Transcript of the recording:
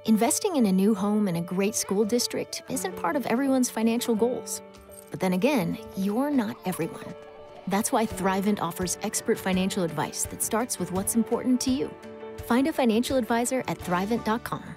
Investing in a new home in a great school district isn't part of everyone's financial goals. But then again, you're not everyone. That's why Thrivent offers expert financial advice that starts with what's important to you. Find a financial advisor at Thrivent.com.